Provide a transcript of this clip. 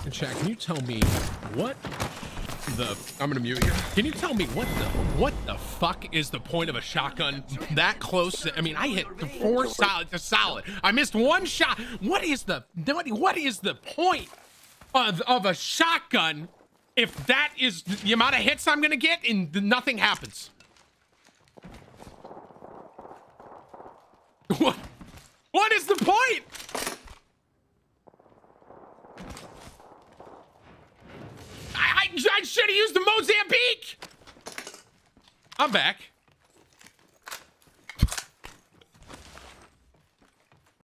Chat, can you tell me what the... I'm gonna mute you. Can you tell me what the fuck is the point of a shotgun that close? I mean, I hit 4 solid to solid. I missed 1 shot. What is the point of a shotgun if that is the amount of hits I'm gonna get and nothing happens? What is the point? I should have used the Mozambique. I'm back.